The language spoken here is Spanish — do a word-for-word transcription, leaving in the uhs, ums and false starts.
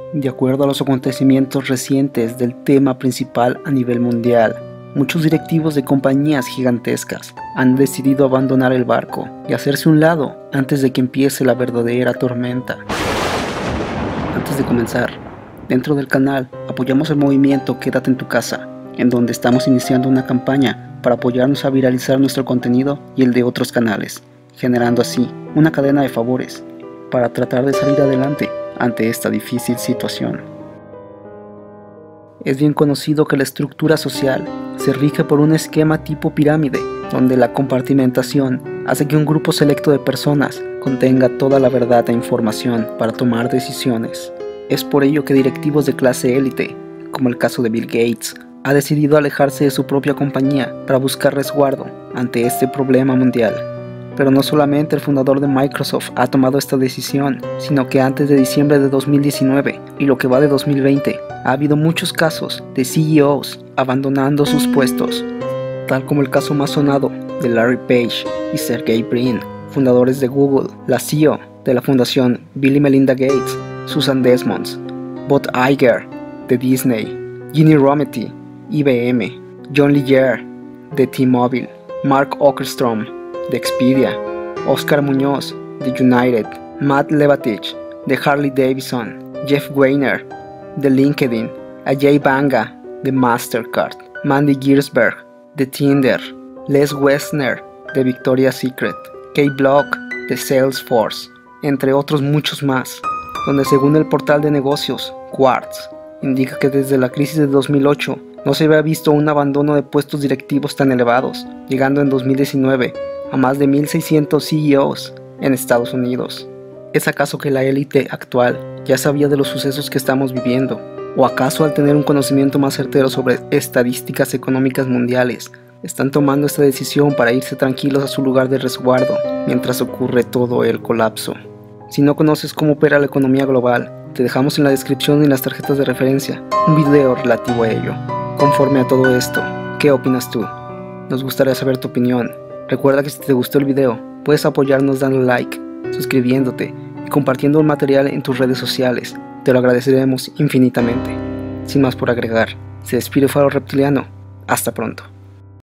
De acuerdo a los acontecimientos recientes del tema principal a nivel mundial, muchos directivos de compañías gigantescas han decidido abandonar el barco y hacerse un lado antes de que empiece la verdadera tormenta. Antes de comenzar, dentro del canal apoyamos el movimiento Quédate en tu casa, en donde estamos iniciando una campaña para apoyarnos a viralizar nuestro contenido y el de otros canales, generando así una cadena de favores para tratar de salir adelante ante esta difícil situación. Es bien conocido que la estructura social se rige por un esquema tipo pirámide, donde la compartimentación hace que un grupo selecto de personas contenga toda la verdad e información para tomar decisiones. Es por ello que directivos de clase élite, como el caso de Bill Gates, ha decidido alejarse de su propia compañía para buscar resguardo ante este problema mundial. Pero no solamente el fundador de Microsoft ha tomado esta decisión, sino que antes de diciembre de dos mil diecinueve y lo que va de dos mil veinte, ha habido muchos casos de C E Os abandonando sus puestos, tal como el caso más sonado de Larry Page y Sergey Brin, fundadores de Google, la C E O de la fundación Bill y Melinda Gates, Susan Desmond, Bob Iger de Disney, Ginny Rometty, I B M, John Legere de T-Mobile, Mark Okerstrom de Expedia, Oscar Muñoz de United, Matt Levatich de Harley Davidson, Jeff Weiner de LinkedIn, Ajay Banga de Mastercard, Mandy Giersberg de Tinder, Les Wessner de Victoria's Secret, Kate Block de Salesforce, entre otros muchos más, donde según el portal de negocios Quartz, indica que desde la crisis de dos mil ocho no se había visto un abandono de puestos directivos tan elevados, llegando en dos mil diecinueve a más de mil seiscientos C E Os en Estados Unidos. ¿Es acaso que la élite actual ya sabía de los sucesos que estamos viviendo? ¿O acaso al tener un conocimiento más certero sobre estadísticas económicas mundiales, están tomando esta decisión para irse tranquilos a su lugar de resguardo mientras ocurre todo el colapso? Si no conoces cómo opera la economía global, te dejamos en la descripción y en las tarjetas de referencia un video relativo a ello. Conforme a todo esto, ¿qué opinas tú? Nos gustaría saber tu opinión. Recuerda que si te gustó el video, puedes apoyarnos dando like, suscribiéndote y compartiendo el material en tus redes sociales. Te lo agradeceremos infinitamente. Sin más por agregar, se despide Faro Reptiliano. Hasta pronto.